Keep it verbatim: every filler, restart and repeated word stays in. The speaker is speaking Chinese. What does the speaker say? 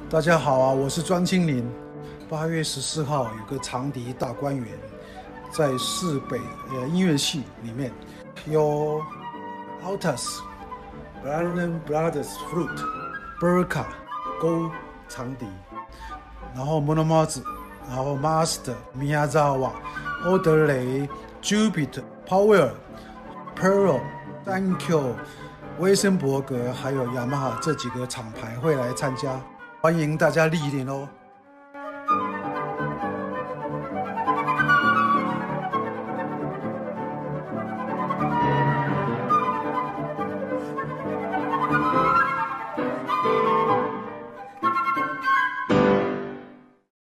大家好啊，我是庄清林。八月十四号有个长笛大观园，在市北呃音乐系里面有 Altus、Brandon Brothers Flute、Burka 钩长笛，然后 Monomoz， 然后 Master、Miyazawa、欧德雷、Jupiter、Powell、Pearl、Dankyo、威森伯格还有雅马哈这几个厂牌会来参加。欢迎大家莅临哦。